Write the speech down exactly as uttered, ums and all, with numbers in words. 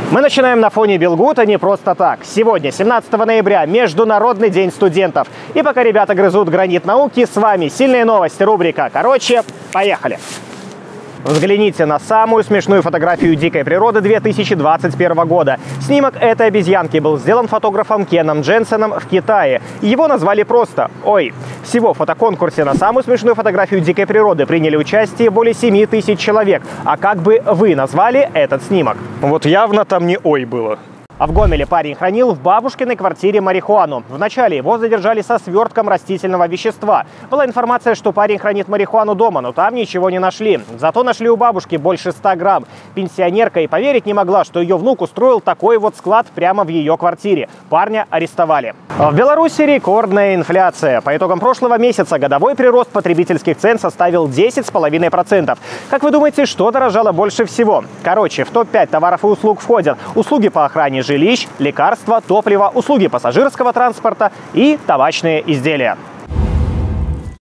Мы начинаем на фоне Белгута не просто так. Сегодня, семнадцатого ноября, Международный день студентов. И пока ребята грызут гранит науки, с вами сильные новости, рубрика «Короче, поехали». Взгляните на самую смешную фотографию дикой природы две тысячи двадцать первого года. Снимок этой обезьянки был сделан фотографом Кеном Дженсеном в Китае. Его назвали просто «Ой». Всего в фотоконкурсе на самую смешную фотографию дикой природы приняли участие более семи тысяч человек. А как бы вы назвали этот снимок? Вот явно там не «ой» было. А в Гомеле парень хранил в бабушкиной квартире марихуану. Вначале его задержали со свертком растительного вещества. Была информация, что парень хранит марихуану дома, но там ничего не нашли. Зато нашли у бабушки больше ста грамм. Пенсионерка и поверить не могла, что ее внук устроил такой вот склад прямо в ее квартире. Парня арестовали. В Беларуси рекордная инфляция. По итогам прошлого месяца годовой прирост потребительских цен составил десять целых пять десятых процента. Как вы думаете, что дорожало больше всего? Короче, в топ пять товаров и услуг входят услуги по охране жилищ, лекарства, топливо, услуги пассажирского транспорта и табачные изделия.